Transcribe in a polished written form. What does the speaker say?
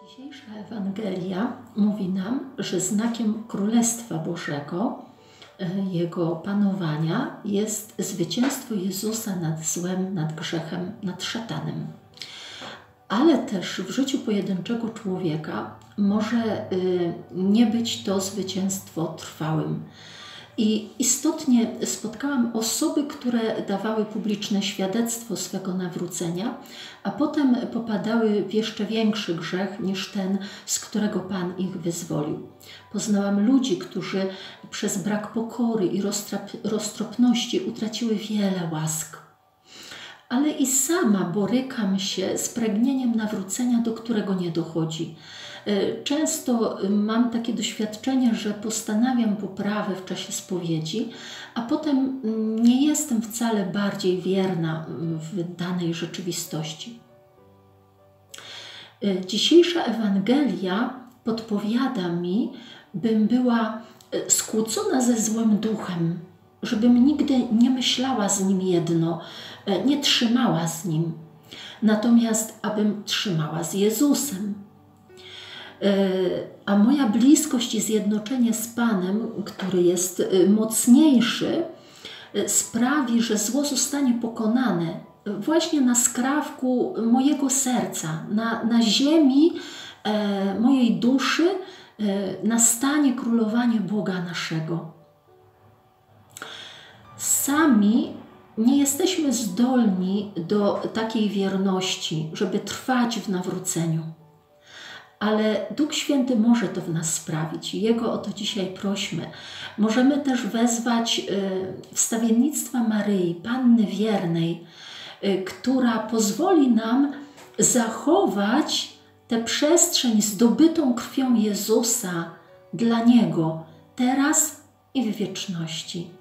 Dzisiejsza Ewangelia mówi nam, że znakiem Królestwa Bożego, Jego panowania jest zwycięstwo Jezusa nad złem, nad grzechem, nad szatanem. Ale też w życiu pojedynczego człowieka może nie być to zwycięstwo trwałym. I istotnie spotkałam osoby, które dawały publiczne świadectwo swego nawrócenia, a potem popadały w jeszcze większy grzech niż ten, z którego Pan ich wyzwolił. Poznałam ludzi, którzy przez brak pokory i roztropności utraciły wiele łask. Ale i sama borykam się z pragnieniem nawrócenia, do którego nie dochodzi. Często mam takie doświadczenie, że postanawiam poprawę w czasie spowiedzi, a potem nie jestem wcale bardziej wierna w danej rzeczywistości. Dzisiejsza Ewangelia podpowiada mi, bym była skłócona ze złym duchem, żebym nigdy nie myślała z nim jedno, nie trzymała z nim, natomiast abym trzymała z Jezusem. A moja bliskość i zjednoczenie z Panem, który jest mocniejszy, sprawi, że zło zostanie pokonane właśnie na skrawku mojego serca, na ziemi mojej duszy nastanie królowanie Boga naszego. Sami nie jesteśmy zdolni do takiej wierności, żeby trwać w nawróceniu. Ale Duch Święty może to w nas sprawić i Jego o to dzisiaj prośmy. Możemy też wezwać wstawiennictwa Maryi, Panny Wiernej, która pozwoli nam zachować tę przestrzeń zdobytą krwią Jezusa dla Niego teraz i w wieczności.